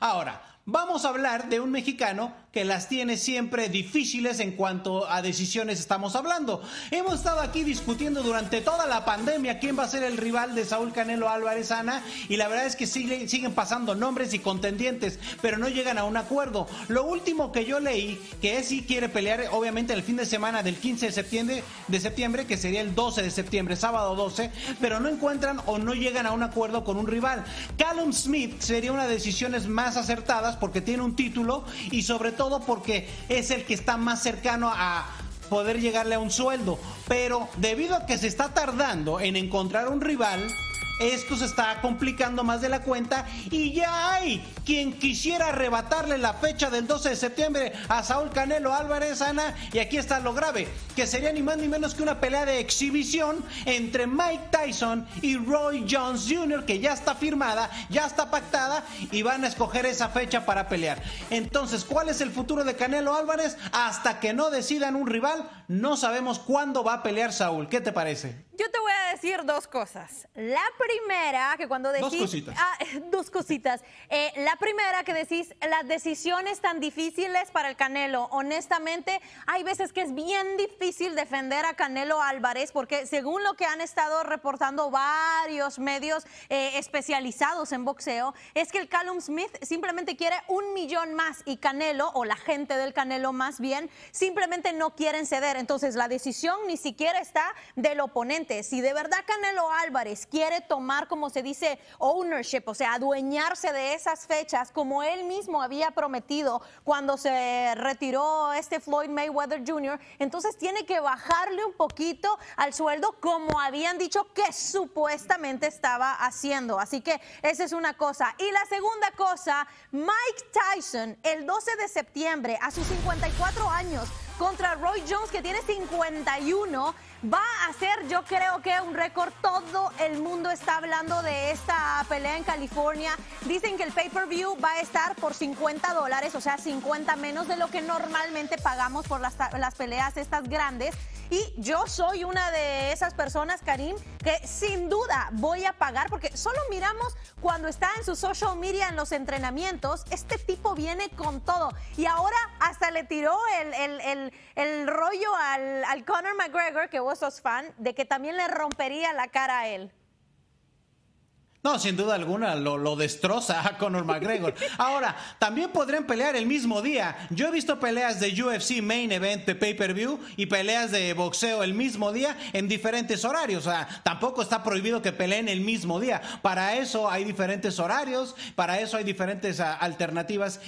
Ahora, vamos a hablar de un mexicano que las tiene siempre difíciles en cuanto a decisiones estamos hablando. Hemos estado aquí discutiendo durante toda la pandemia quién va a ser el rival de Saúl Canelo Álvarez, Ana, y la verdad es que siguen pasando nombres y contendientes, pero no llegan a un acuerdo. Lo último que yo leí, que él sí quiere pelear, obviamente, el fin de semana del 15 de septiembre, que sería el 12 de septiembre, sábado 12, pero no encuentran o no llegan a un acuerdo con un rival. Callum Smith sería una de las decisiones más acertadas porque tiene un título y sobre todo porque es el que está más cercano a poder llegarle a un sueldo, pero debido a que se está tardando en encontrar un rival, esto se está complicando más de la cuenta y ya hay quien quisiera arrebatarle la fecha del 12 de septiembre a Saúl Canelo Álvarez, Ana, y aquí está lo grave, que sería ni más ni menos que una pelea de exhibición entre Mike Tyson y Roy Jones Jr., que ya está firmada, ya está pactada y van a escoger esa fecha para pelear. Entonces, ¿cuál es el futuro de Canelo Álvarez? Hasta que no decidan un rival, no sabemos cuándo va a pelear Saúl. ¿Qué te parece? Yo te voy a decir dos cosas. La primera, que cuando decís... Dos cositas. La primera, que decís, las decisiones tan difíciles para el Canelo. Honestamente, hay veces que es bien difícil defender a Canelo Álvarez, porque según lo que han estado reportando varios medios especializados en boxeo, es que el Callum Smith simplemente quiere 1 millón más y Canelo, o la gente del Canelo más bien, simplemente no quieren ceder. Entonces, la decisión ni siquiera está del oponente. Si de verdad Canelo Álvarez quiere tomar, como se dice, ownership, o sea, adueñarse de esas fechas, como él mismo había prometido cuando se retiró Floyd Mayweather Jr., entonces tiene que bajarle un poquito al sueldo, como habían dicho que supuestamente estaba haciendo. Así que esa es una cosa. Y la segunda cosa, Mike Tyson, el 12 de septiembre, a sus 54 años, contra Roy Jones, que tiene 51, va a ser, yo creo que un récord. Todo el mundo está hablando de esta pelea en California. Dicen que el pay-per-view va a estar por $50, o sea, 50 menos de lo que normalmente pagamos por las peleas estas grandes. Y yo soy una de esas personas, Karim, que sin duda voy a pagar, porque solo miramos cuando está en su social media, en los entrenamientos, este tipo viene con todo. Y ahora hasta le tiró el rollo al Conor McGregor, que vos sos fan, de que también le rompería la cara a él. No, sin duda alguna, lo destroza a Conor McGregor. Ahora, también podrían pelear el mismo día. Yo he visto peleas de UFC Main Event de pay-per-view y peleas de boxeo el mismo día en diferentes horarios. O sea, tampoco está prohibido que peleen el mismo día. Para eso hay diferentes horarios, para eso hay diferentes alternativas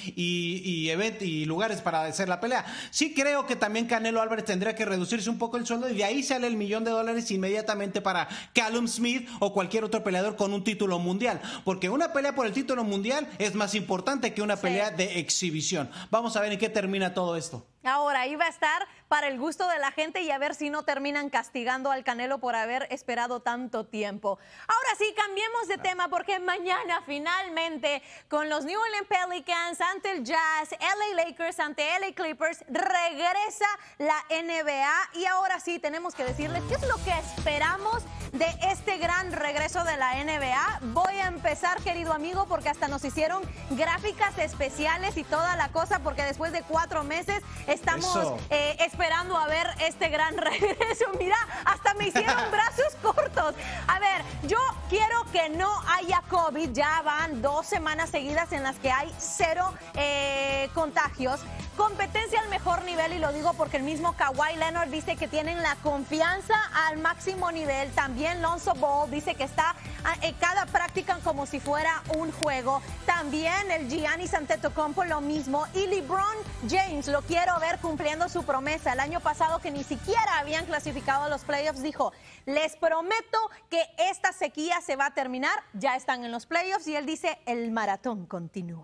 y lugares para hacer la pelea. Sí creo que también Canelo Álvarez tendría que reducirse un poco el sueldo y de ahí sale $1 millón inmediatamente para Callum Smith o cualquier otro peleador con un título mundial, porque una pelea por el título mundial es más importante que una pelea de exhibición. Vamos a ver en qué termina todo esto. Ahora, iba a estar para el gusto de la gente y a ver si no terminan castigando al Canelo por haber esperado tanto tiempo. Ahora sí, cambiemos de tema, porque mañana finalmente con los New Orleans Pelicans ante el Jazz, LA Lakers ante LA Clippers, regresa la NBA y ahora sí tenemos que decirles qué es lo que esperamos de este gran regreso de la NBA. Voy a empezar, querido amigo, porque hasta nos hicieron gráficas especiales y toda la cosa, porque después de 4 meses estamos esperando a ver este gran regreso. Mira, hasta me hicieron brazos cortos. A ver, yo quiero que no haya COVID. Ya van 2 semanas seguidas en las que hay 0 contagios. Competencia al mejor nivel, y lo digo porque el mismo Kawhi Leonard dice que tienen la confianza al máximo nivel. También Lonzo Ball dice que está en cada práctica como si fuera un juego. También el Giannis Antetokounmpo lo mismo. Y LeBron James, lo quiero ver cumpliendo su promesa. El año pasado, que ni siquiera habían clasificado a los playoffs, dijo: les prometo que esta sequía se va a terminar. Ya están en los playoffs y él dice: el maratón continúa.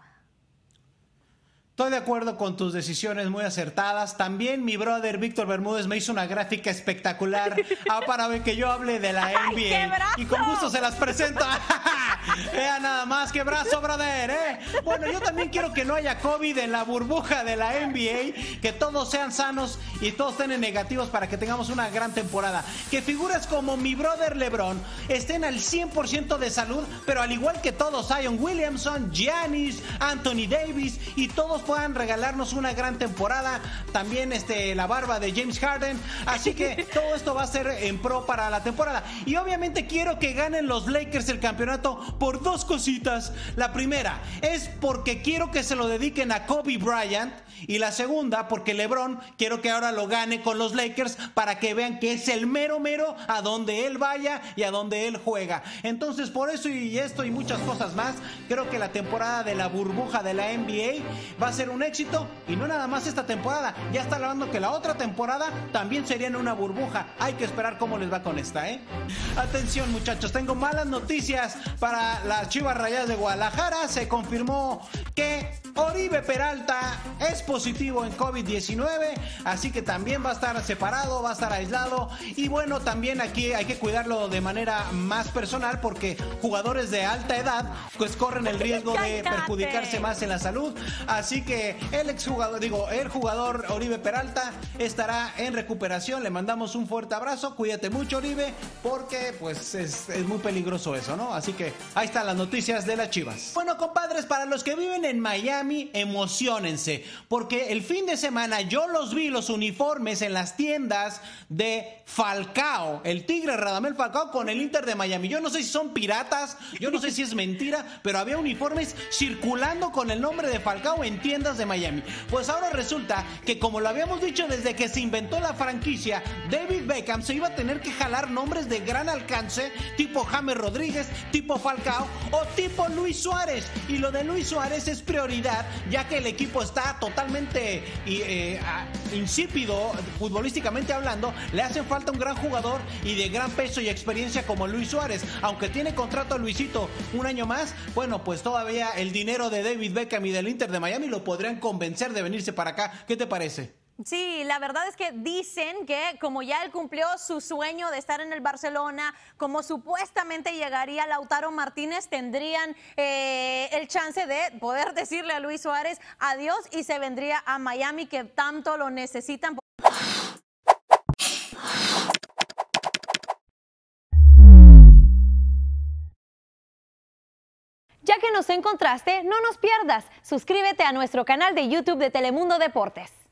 Estoy de acuerdo con tus decisiones muy acertadas. También mi brother Víctor Bermúdez me hizo una gráfica espectacular para ver que yo hable de la NBA. ¡Ay, qué brazo! Y con gusto se las presento. Vea nada más que brazo, brother, ¿eh? Bueno, yo también quiero que no haya COVID en la burbuja de la NBA, que todos sean sanos y todos estén negativos para que tengamos una gran temporada. Que figuras como mi brother LeBron estén al 100% de salud, pero al igual que todos, Zion Williamson, Giannis, Anthony Davis, y todos puedan regalarnos una gran temporada. También la barba de James Harden. Así que todo esto va a ser en pro para la temporada. Y obviamente quiero que ganen los Lakers el campeonato por dos cositas. La primera es porque quiero que se lo dediquen a Kobe Bryant, y la segunda porque LeBron quiero que ahora lo gane con los Lakers para que vean que es el mero mero a donde él vaya y a donde él juega. Entonces, por eso y esto y muchas cosas más, creo que la temporada de la burbuja de la NBA va a ser un éxito, y no nada más esta temporada, ya está hablando que la otra temporada también sería en una burbuja. Hay que esperar cómo les va con esta, ¿eh? Atención, muchachos, tengo malas noticias para las Chivas Rayadas de Guadalajara. Se confirmó que Oribe Peralta es positivo en COVID-19, así que también va a estar separado, va a estar aislado. Y bueno, también aquí hay que cuidarlo de manera más personal, porque jugadores de alta edad pues corren el riesgo de perjudicarse más en la salud. Así que el jugador Oribe Peralta estará en recuperación. Le mandamos un fuerte abrazo, cuídate mucho, Oribe, porque pues es muy peligroso eso, ¿no? Así que ahí están las noticias de las Chivas. Bueno, compadres, para los que viven en Miami, emociónense, porque el fin de semana yo los vi, los uniformes en las tiendas de Falcao, el Tigre Radamel Falcao con el Inter de Miami. Yo no sé si son piratas, yo no sé si es mentira, pero había uniformes circulando con el nombre de Falcao en tiendas de Miami. Pues ahora resulta que, como lo habíamos dicho desde que se inventó la franquicia, David Beckham se iba a tener que jalar nombres de gran alcance, tipo James Rodríguez, tipo Falcao o tipo Luis Suárez. Y lo de Luis Suárez es prioridad, ya que el equipo está totalmente insípido futbolísticamente hablando. Le hace falta un gran jugador y de gran peso y experiencia como Luis Suárez. Aunque tiene contrato a Luisito un año más, bueno, pues todavía el dinero de David Beckham y del Inter de Miami lo podrían convencer de venirse para acá. ¿Qué te parece? Sí, la verdad es que dicen que como ya él cumplió su sueño de estar en el Barcelona, como supuestamente llegaría Lautaro Martínez, tendrían el chance de poder decirle a Luis Suárez adiós y se vendría a Miami, que tanto lo necesitan. Ya que nos encontraste, no nos pierdas. Suscríbete a nuestro canal de YouTube de Telemundo Deportes.